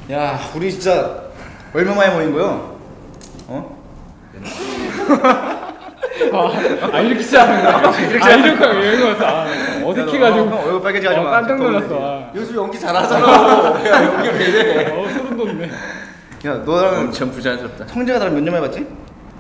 야, 우리 진짜 얼마 만에 모인 거요? 어? 이렇게 시작하는 거야? 이렇게 왔어. 어색해가지고 얼굴 빨개져가지고 깜짝 놀랐어. 요즘 연기 잘하잖아. 야, 연기 왜 이래? 소름 돋네. 야, 너랑 엄청 부자연스럽다. 성재가 나랑 몇 년 만에 봤지?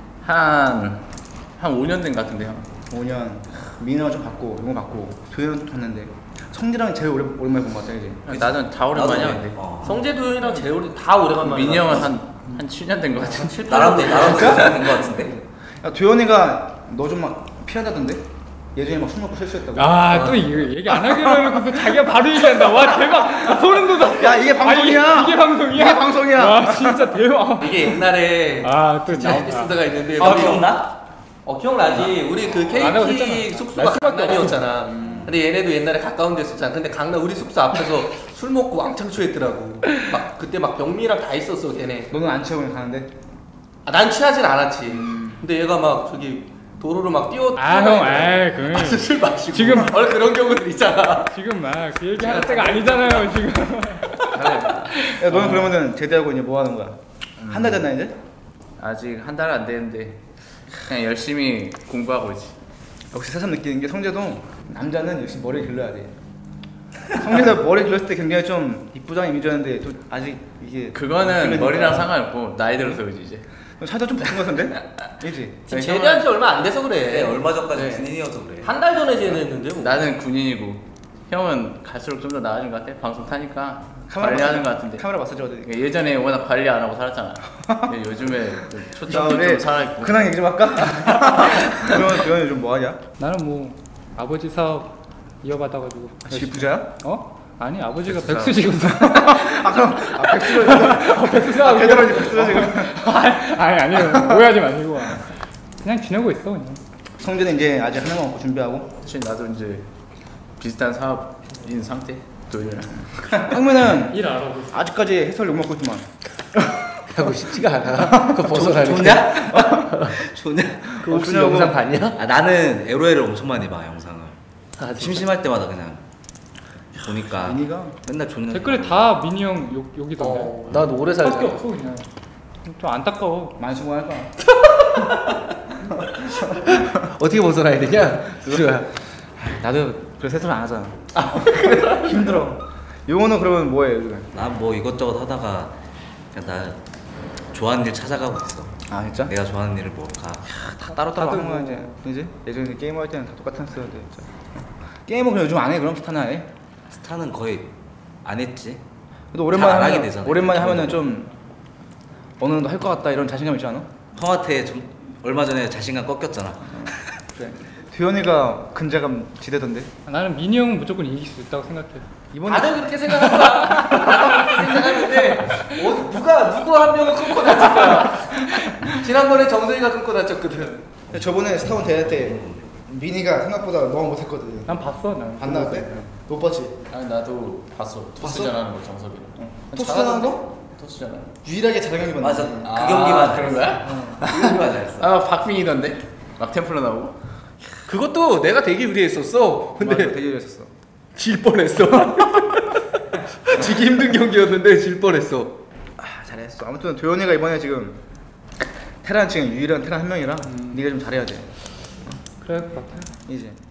한 5년 된 것 같은데 형. 5년. 민호가 좀 봤고, 이거 봤고, 도현은 좀 봤는데 성재랑 제일 오랜만에 본 것 같아, 이제. 나는 다 오랜만이야 근데. 성재도 형이랑 재훈이 다 오래간만이야. 민이 형은 한 7년 된 것 같은데. 나랑도 된것 같은데. 야, 도현이가 너 좀 막 피한다던데? 예전에 막 술 먹고 실수했다고. 또 이거 얘기 안 하기로 해놓고서 자기가 바로 얘기한다. 와 대박. 소름 돋았어. 야, 이게 방송이야. 이게 방송이야? 이게 방송이야. 와 진짜 대박. 이게 옛날에 또 나온 에피소드가 있는데 기억나? 기억나지? 우리 그 안 하고 KT 했잖아. 숙소가 날 수밖에 강남이었잖아. 근데 얘네도 옛날에 가까운 데 있었잖아. 근데 강남 우리 숙소 앞에서 술 먹고 왕창 취했더라고. 막 그때 막 병미랑 다 있었어 걔네. 너는 안 채우고 가는데? 난 취하진 않았지. 근데 얘가 막 저기 도로를 막 형, 술 마시고 지금 원래 그런 경우들 있잖아. 지금 막 그 얘기 할 때가 아니잖아요 지금. 야, 너는 그러면은 제대하고 이제 뭐 하는 거야? 한 달 됐나 이제? 아직 한 달 안 됐는데 그냥 열심히 공부하고 있지. 역시 새삼 느끼는 게 성재도 남자는 역시 머리를 길러야 돼. 성재도 머리 길렀을 때 굉장히 좀 이쁘장 이미지였는데 또 아직 이게 그거는 머리랑 상관없고 나이 들어서 그지 이제. 살도 좀 붙은 것 같은데? 그지? 지금 제대한 지 얼마 안 돼서 그래. 네, 얼마 전까지 네. 군인이어서 그래. 한 달 전에 제대했는데 뭐. 나는 군인이고 형은 갈수록 좀 더 나아진 것 같아. 방송 타니까 카메라 관리하는 마사지- 것 같은데. 카메라 마사지 어디? 예전에 워낙 관리 안 하고 살았잖아. 근데 요즘에 좀 초점도 우리 좀 살아있고. 근황 얘기 좀 할까? 그러면 요즘 뭐 하냐? 나는 뭐 아버지 사업 이어받아가지고. 집 부자야? 아니 아버지가 백수 백수시거든. 그럼 백수로 백수 사업. 배달원이 백수로 지금. 아니요 오해하지 마시고 그냥 지내고 있어 그냥. 성재는 이제 아직 하나만 먹고 준비하고. 사실 나도 이제 비슷한 사업인 상태. 도현이랑. 황민은 일 알아보고. 아직까지 해설 욕 먹고 있지만. 하고 싶지가 않아. 그거 벗어나는 좋냐? 좋냐? 그 혹시 좋냐고. 영상 봤냐? 나는 LOL을 엄청 많이 봐 영상을. 심심할 때마다 그냥 보니까 민이가 맨날 존나. 댓글에 다 민이 형 욕이던데. 나도 오래 살다. 밖에 없어 그냥. 좀 안타까워. 많이 수고할까? 어떻게 벗어나야 되냐? 나도 그래서 해설 안 하잖아. 힘들어. 용호는 그러면 뭐해 요즘에? 난 뭐 이것저것 하다가 그냥 나 좋아하는 일 찾아가고 있어. 아 진짜? 내가 좋아하는 일을 뭘까? 다 따로따로 하는 거야 이제. 예전에 게임 할 때는 다 똑같은 스타일인데 진짜. 게임은 그냥 요즘 안 해? 그럼 스타나 해? 스타는 거의 안 했지. 그래도 오랜만에 잘안 하게 하면, 되잖아. 오랜만에 하면은 좀 어느 정도 할 것 같다 이런 자신감 있지 않아? 형한테 좀 얼마 전에 자신감 꺾였잖아. 그래. 두현이가 근자감 지대던데. 나는 민이 형은 무조건 이길 수 있다고 생각해. 이번에 다들 그렇게 생각한다. 다들 그렇게 생각하는데 누구 한 명은 끊고 다칠 거야. 지난번에 정석이가 끊고 다쳤거든. 저번에 스타원 대회 때 민이가 생각보다 너무 못했거든. 난 봤어 난. 봤나 그때? 못 봤지? 아니 나도 봤어. 토스전 하는 거 정석이랑. 토스전 하는 거? 토스잖아. 유일하게 잘하는 게 맞아. 봤는데. 그 경기만 그런 거야? 그 경기만 잘했어. 박빙이던데. 막 템플러 나오고. 그것도 내가 되게 유리했었어. 맞아, 근데 되게 잘했었어. 질 뻔했어. 지기 힘든 경기였는데 질 뻔했어. 아 잘했어. 아무튼 도현이가 이번에 지금 테란 지금 유일한 테란 한 명이라 네가 좀 잘해야 돼. 그럴 것 같아. 이제.